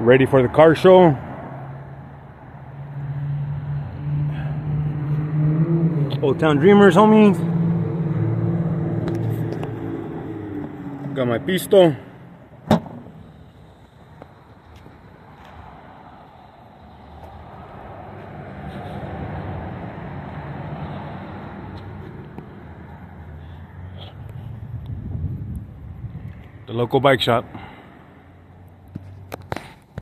Ready for the car show. Old Town Dreamers, homies. Got my pisto. The local bike shop.